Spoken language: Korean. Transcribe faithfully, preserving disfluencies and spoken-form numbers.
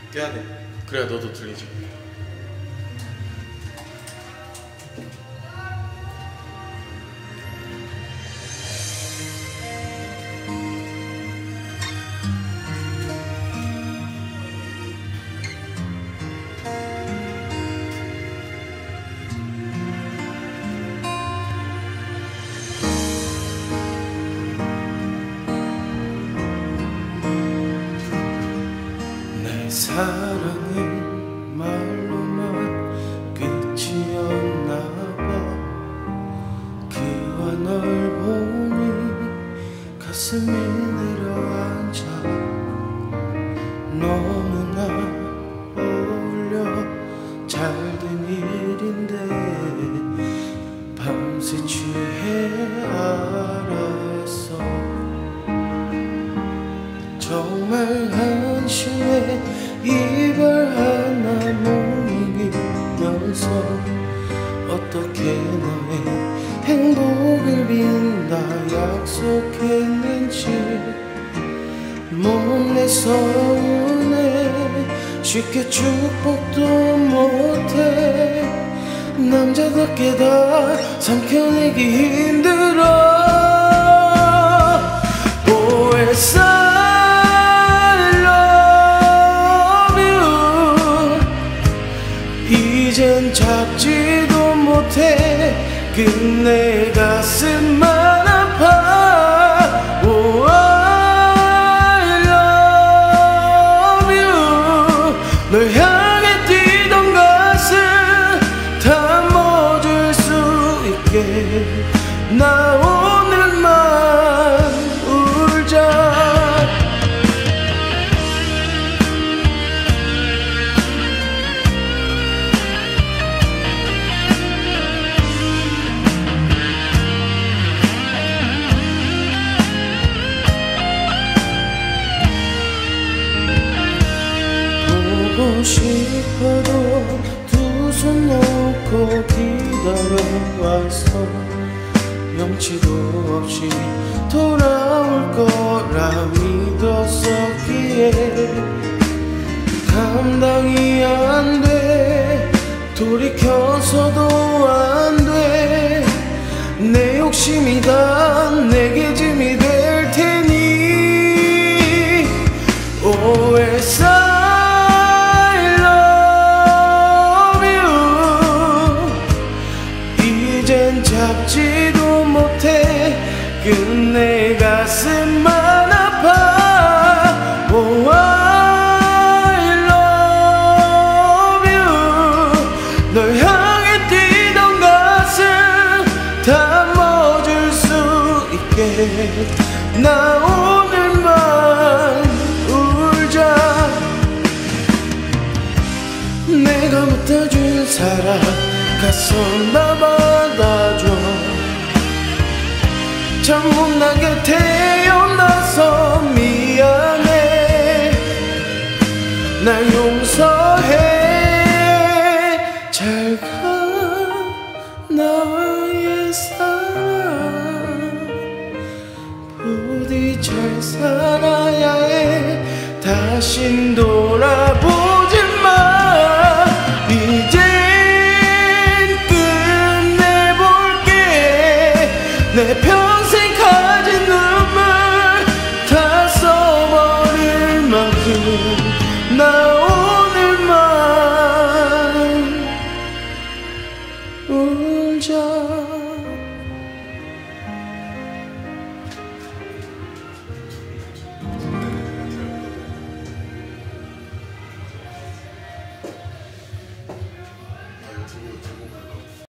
깨야 돼. 그래야 너도 들리지. 사랑은 말로만 끝이었나봐. 그와 널 보니 가슴이 내려앉아. 너무나 어울려 잘된 일인데 밤새 취해 알았어. 정말 한심해. 이별 하나 못 이기면서 어떻게 너의 행복을 빈다 약속했는지 몰래 서운해. 쉽게 축복도 못해. 남자답게 다 삼켜내기 힘들어. 오해서 이젠 잡지도 못해. 끝내 가슴만 아파. Oh, I love you. 널 향해 뛰던 가슴 다 멎을 수 있게 나 오늘만 울자. 보고 싶어도 두 손 놓고 기다려왔어. 염치도 없이 돌아올 거라 믿었었기에 감당이 안 돼. 돌이켜서도 안 돼. 내 욕심이 다 내게 짐이 될 테니 오해서 잡지도 못해. 끝내 가슴만 아파. Oh, I love you. 널 향해 뛰던 가슴 다 멎을 수 있게 나 오늘만 울자. 내가 못해준 사랑 가서 나 받아줘. 참 못나게 태어나서 미안해. 날 용서해. 잘 가 나의 사랑. 부디 잘 살아야 해. 다신 돌아보지 마. 이제 내 평생 가진 눈물 다 써버릴 만큼 나 오늘만 울자.